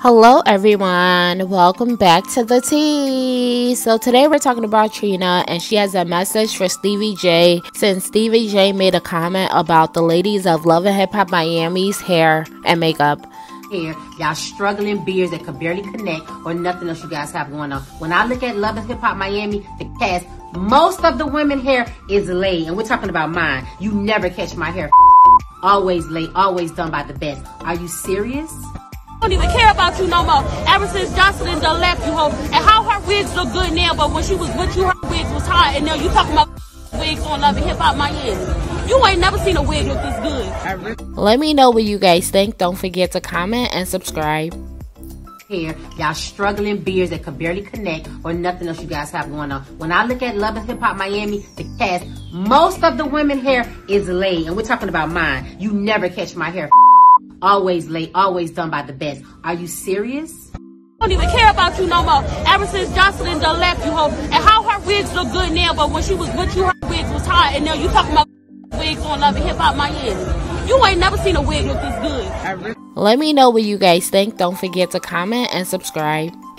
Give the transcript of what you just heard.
Hello everyone, welcome back to the tea. So today we're talking about Trina, and she has a message for Stevie J, since Stevie J made a comment about the ladies of LHH Miami's hair and makeup. Here, y'all struggling beards that could barely connect or nothing else you guys have going on. When I look at Love and Hip Hop Miami, the cast, most of the women hair is laid, and we're talking about mine. You never catch my hair always laid, always done by the best. Are you serious? I don't even care about you no more. Ever since Jocelyn done left you, hoe. And how her wigs look good now, but when she was with you, her wigs was hot. And now you talking about wigs on Love and Hip Hop Miami. You ain't never seen a wig look this good. Let me know what you guys think. Don't forget to comment and subscribe. Here, y'all struggling beards that could barely connect or nothing else you guys have going on. When I look at Love and Hip Hop Miami, the cast, most of the women hair is laid, and we're talking about mine. You never catch my hair always laid, always done by the best. Are you serious? I don't even care about you no more. Ever since Jocelyn done left you, hoe. And how her wigs look good now, but when she was with you, her wigs was hot. And now you talking about wigs on Love and Hip Hop Miami. You ain't never seen a wig look this good. Let me know what you guys think. Don't forget to comment and subscribe.